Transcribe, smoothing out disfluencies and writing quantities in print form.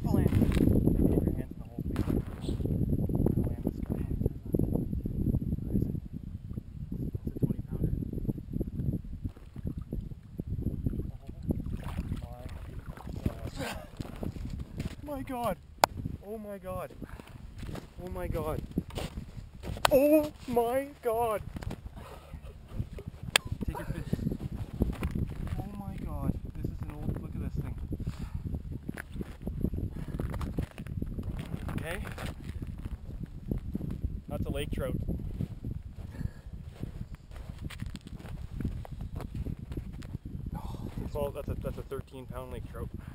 I'll land. Get your hands in the hole, please. I'll land this guy. Where is it? It's a 20 pounder. Oh my god. Oh my god. Oh my god. Oh my god. Take your fish. Oh my god. This is an old, look at this thing. Okay. That's a lake trout. Well, that's a 13-pound lake trout.